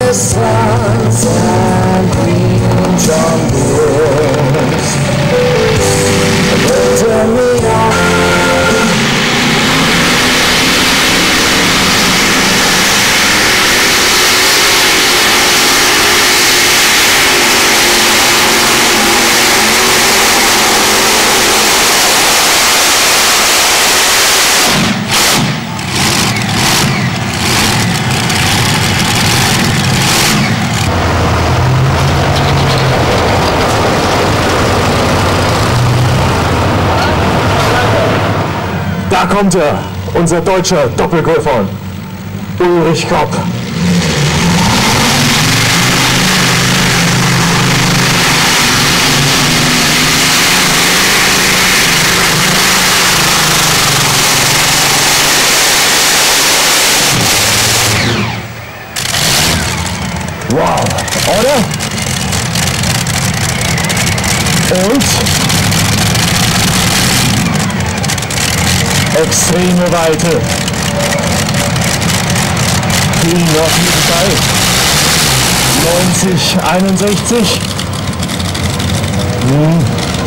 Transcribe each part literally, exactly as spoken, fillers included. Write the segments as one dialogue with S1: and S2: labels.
S1: Suns and green jungles. Turn me on.
S2: Da kommt er, unser deutscher Doppelgriffon, Ulrich Kopp. Wow, oder? Und extreme Weite. Clean auf jeden Fall. neunzig, einundsechzig. Hm.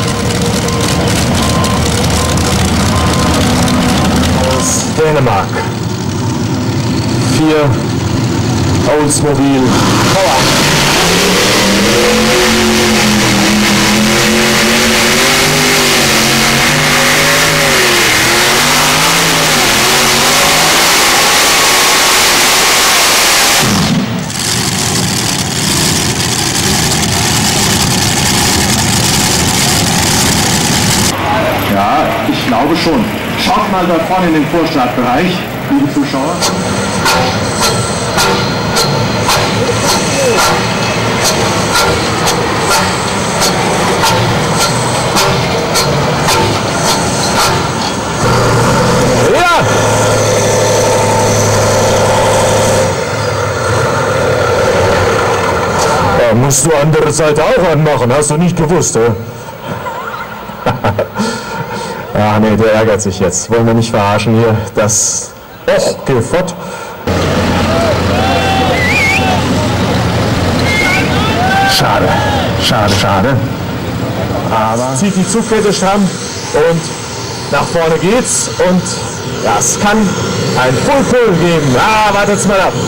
S2: Aus Dänemark. Vier Oldsmobile Power.
S3: Ja, ich glaube schon. Schaut mal da vorne in den Vorstartbereich, liebe Zuschauer.
S2: Ja! Ja, musst du andere Seite auch anmachen, hast du nicht gewusst, oder? Ja, nee, der ärgert sich jetzt. Wollen wir nicht verarschen hier. Das... Oh, geh fort. Schade, schade, schade. Aber zieht die Zugkette stramm und nach vorne geht's. Und das kann ein Full Pull geben. Ah, wartet's mal ab.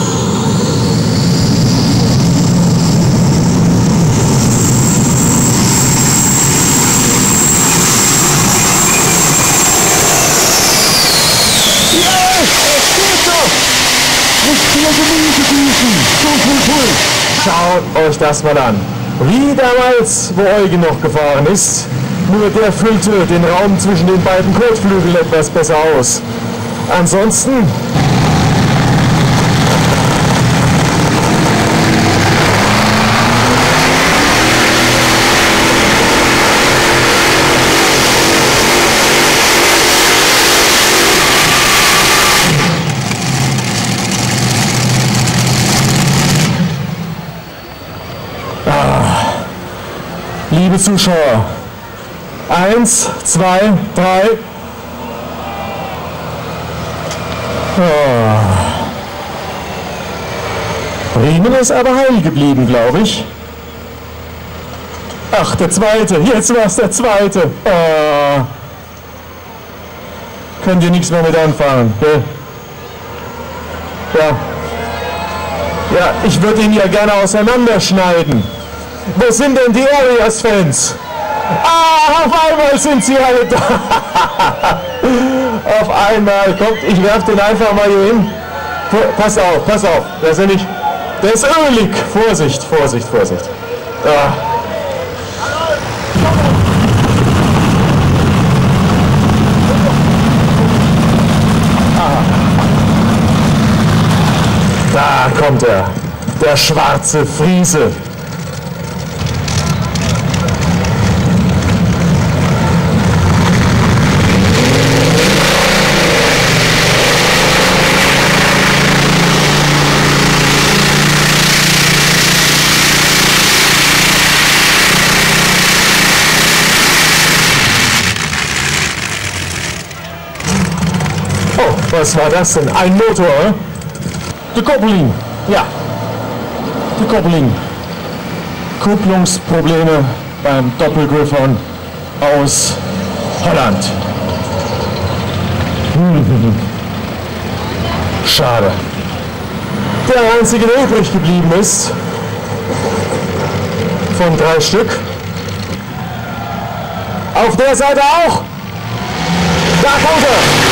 S2: Schaut euch das mal an. Wie damals, wo Eugen noch gefahren ist. Nur der füllte den Raum zwischen den beiden Kotflügeln etwas besser aus. Ansonsten... Liebe Zuschauer, eins, zwei, drei. Oh. Riemen ist aber heil geblieben, glaube ich. Ach, der zweite, jetzt war es der zweite. Oh. Könnt ihr nichts mehr mit anfangen, gell? Ja. Ja, ich würde ihn ja gerne auseinanderschneiden. Wo sind denn die Arias-Fans? Ah, auf einmal sind sie alle da. Auf einmal, kommt, ich werfe den einfach mal hier hin. Pass auf, pass auf, der ist ja nicht, der ist ölig. Vorsicht, Vorsicht, Vorsicht. Ah. Da kommt er, der schwarze Friese. Was war das denn? Ein Motor? Der Koppelin. Ja. Gekoppling. Kupplungsprobleme beim Doppelgriffon aus Holland. Hm. Schade. Der einzige, der übrig geblieben ist, von drei Stück. Auf der Seite auch. Da kommt er.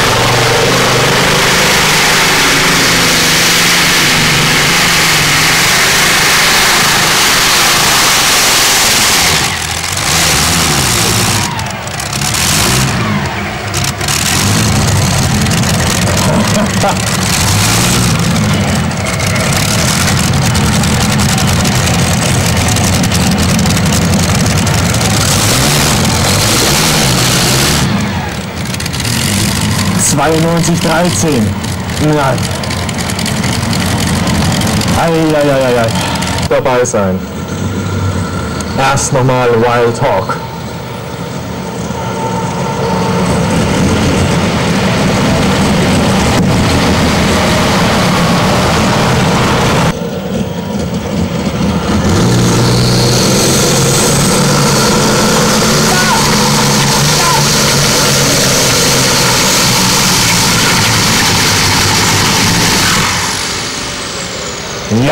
S2: zweiundneunzig dreizehn. Nein. Eieieiei. Dabei sein. Erst nochmal Wild Hawk. Ja.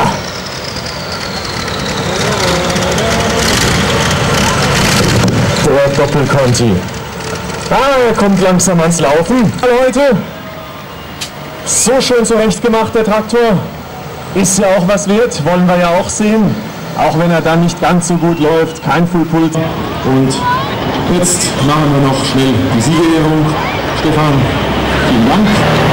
S2: Der Doppelconti. Ah, er kommt langsam ans Laufen. Leute, so schön zurechtgemacht der Traktor. Ist ja auch was wert, wollen wir ja auch sehen. Auch wenn er dann nicht ganz so gut läuft, kein Fullpult.
S4: Und jetzt machen wir noch schnell die Siegerehrung. Stefan, vielen Dank.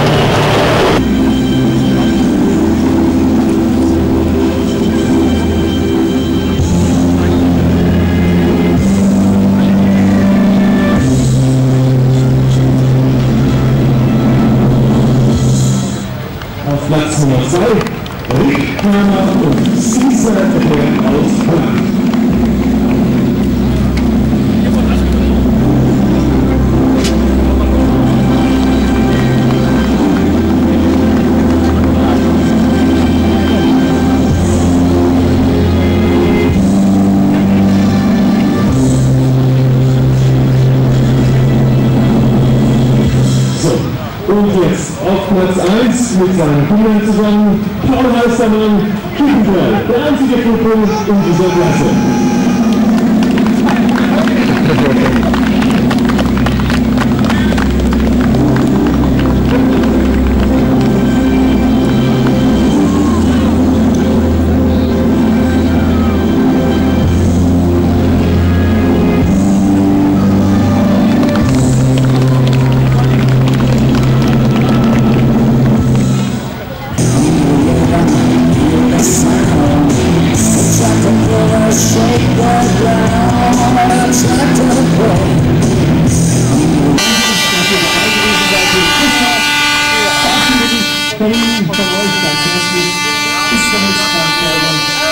S4: Platz Nummer zwei, Rick Kramer und Cesar aus Holland. Und jetzt auf Platz eins mit seinen Kindern zusammen, Paul Heistermann, Kickenball, der einzige Flugpunkt in dieser Klasse.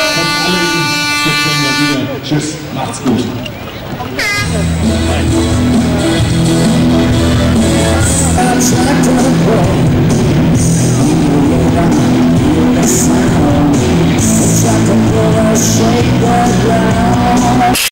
S4: Tschüss, macht's gut.